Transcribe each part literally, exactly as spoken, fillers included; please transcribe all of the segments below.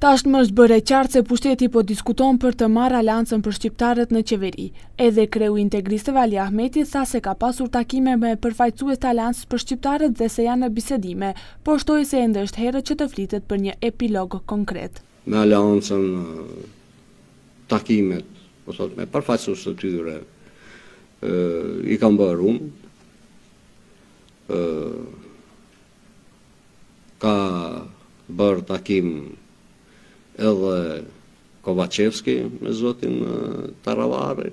Tashmë është bërë e qartë se pushteti po diskuton për të marrë aleancën për shqiptarët në qeveri. Edhe kreu integristëve Ali Ahmeti tha se ka pasur takime me përfaqësues të aleancës për shqiptarët dhe se janë në bisedime, por shtoi se ende është herë që të flitet për një epilog konkret. Me aleancën takimet, po thot me përfaqësues të tyre, i kam bërë unë. Ka bërë takim edhe Kovacevski me zotin Taravari.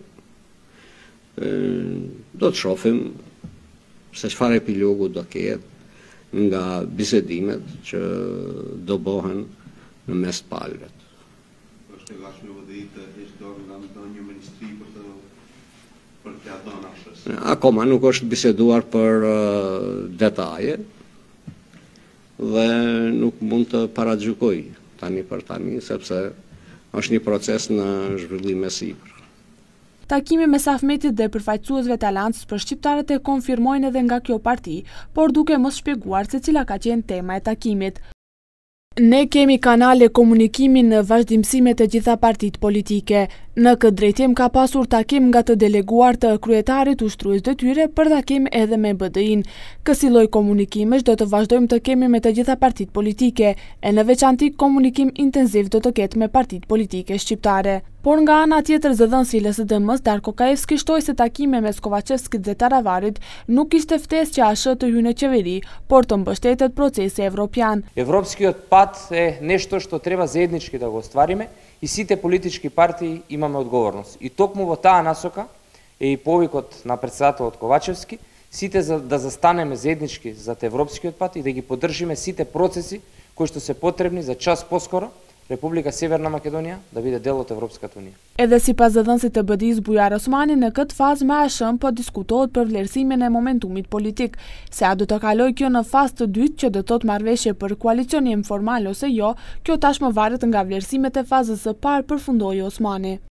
Do të shohim se çfarë epilogu do ketë nga bisedimet që do bëhen në mes palëve. Është e gatshme vëdit të heqë dorë nga ndonjë ministri për të për t'ia dhënë akses. Akoma nuk është biseduar për detaje dhe nuk mund të paragjykoj tani për tani, sepse është një proces në zhvillim e sipër. Takimi mes Ahmetit dhe përfaqësuesve të aleancës për shqiptarët e konfirmojnë edhe nga kjo parti, por duke mos shpjeguar se cila ka qenë tema e takimit. Ne kemi kanale komunikimi në vazhdimsi me të gjitha partitë politike. Në këtë drejtim ka pasur takim nga të deleguar të kryetarit ushtrues detyre për takim edhe me B D I-n. Kësi lloj komunikimesh do të vazhdojmë të kemi me të gjitha partitë politike, e në veçanti komunikim intenziv do të ketë me partitë politike shqiptare. Por nga ana tjetër zëdhënësi i L S D M-s Darko Kaevski shtoi se takime mes Kovacevskit dhe Taravarit nuk ishte ftesë që A S H të hyjë në qeveri, por të mbështetet procesi evropian. Европскиот пат е нешто што треба заеднички да го оствариме и сите политички партии имаме одговорност. И токму во таа насока е и повикот на претседателот Ковачевски, сите за да застанеме заеднички зад европскиот пат и да ги поддржиме сите процеси кои што се потребни за час поскоро Република Северна Македонија да биде дел од Европската унија. Edhe sipas zëdhënësit të B D I-s Bujar Osmani, në këtë fazë me A S H-n po diskutohet për vlerësimin e momentumit politik, se a do të kaloj kjo në fazë të dytë që do të thotë marrëveshje për koalicionim formal ose jo, kjo tashmë varet nga vlerësimet e fazës së parë, përfundoi Osmani.